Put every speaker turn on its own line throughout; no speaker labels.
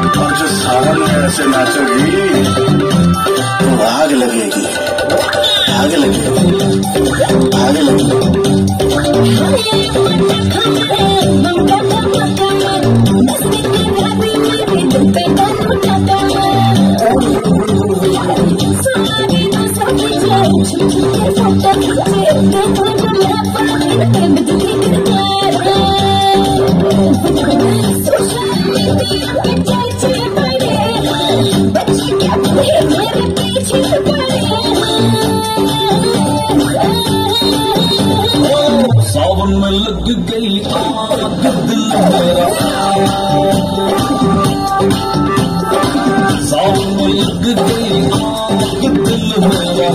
और जो सावन में ऐसे नाचोगी तो आग लगेगी, आग लगेगी, आग लगेगी।
सावन में लग गई आग दिल मेरा, सावन में लग गई आग दिल मेरा,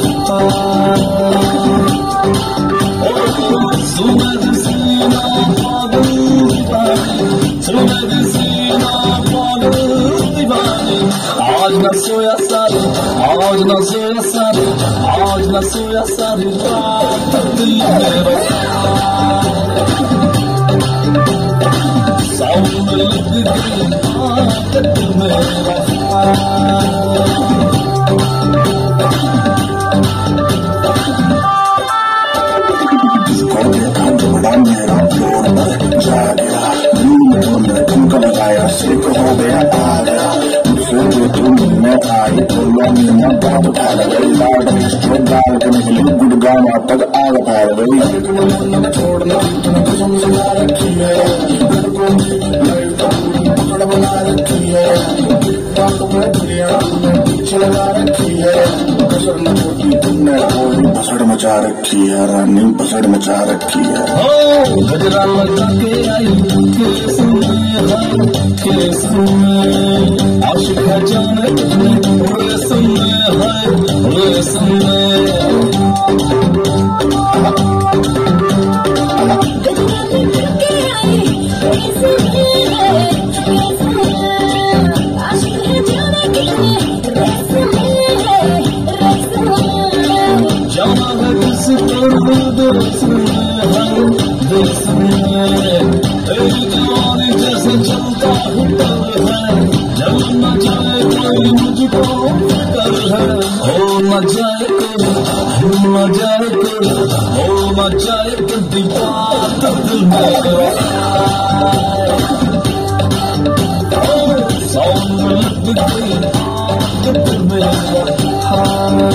सुनद सीना पागल दीवानी, सुनद सीना पागल दीवानी। आज न सोया सारी, आज न सोया सारी, आज न सोया सारी रात दिल मेरा। सावन में लग गई आग दिल मेरा,
मेरा फ्लोर पर जा गया, तुमने तुमको लगाया, सिर्फ हो गया आ गया। मुझसे जो तुम में आई तो मैं बात उठा गई, लाड स्ट्रोक डाल के निकली गुड़गांव तक आग फैल गई। छोड़ना तुमने कसम लगा रखी है, घर को पकड़ बना रखी है, पीछे लगा रखी है, कसर न होती तुमने कोई भसड़ मचा रखी है, रानी भसड़ मचा रखी है।
गजरा लगा के आई केस में, केस में आशिक है जाने कितने रेशम में है, रेशम में। जाना है किस देश में, देश में तेरी जवानी जैसे चलता है, जब न जाए कोई मुझको फिकर है। हो न जाए कोई, हो न जाए कोई, हो न जाए कोई बात दिल मेरा। सावन में लग गई आग दिल मेरा,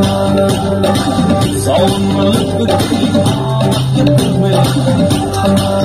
सावन में लग गई आग दिल मेरा।